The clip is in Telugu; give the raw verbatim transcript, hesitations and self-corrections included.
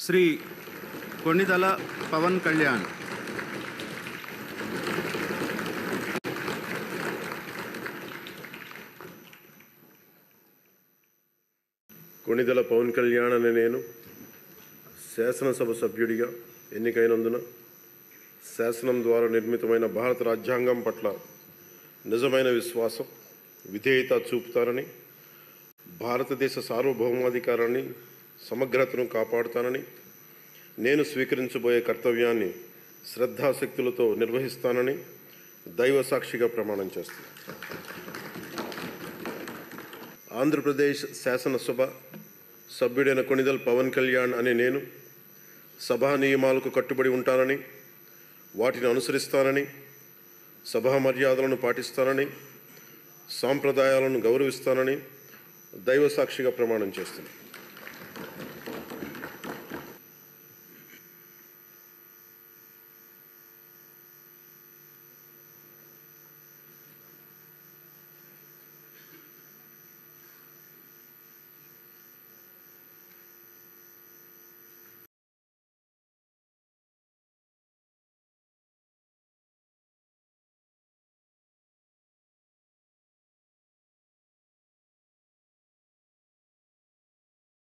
శ్రీ కొణిదల పవన్ కళ్యాణ్. కొణిదల పవన్ కళ్యాణ్ అనే నేను శాసనసభ సభ్యుడిగా ఎన్నికైనందున శాసనం ద్వారా నిర్మితమైన భారత రాజ్యాంగం పట్ల నిజమైన విశ్వాసం, విధేయత చూపుతానని, భారతదేశ సార్వభౌమాధికారాన్ని, సమగ్రతను కాపాడుతానని, నేను స్వీకరించబోయే కర్తవ్యాన్ని శ్రద్ధాశక్తులతో నిర్వహిస్తానని దైవ సాక్షిగా ప్రమాణం చేస్తాను. ఆంధ్రప్రదేశ్ శాసనసభ సభ్యుడైన కొణిదల్ పవన్ కళ్యాణ్ అనే నేను సభా నియమాలకు కట్టుబడి ఉంటానని, వాటిని అనుసరిస్తానని, సభా మర్యాదలను పాటిస్తానని, సాంప్రదాయాలను గౌరవిస్తానని దైవ సాక్షిగా ప్రమాణం చేస్తున్నాను.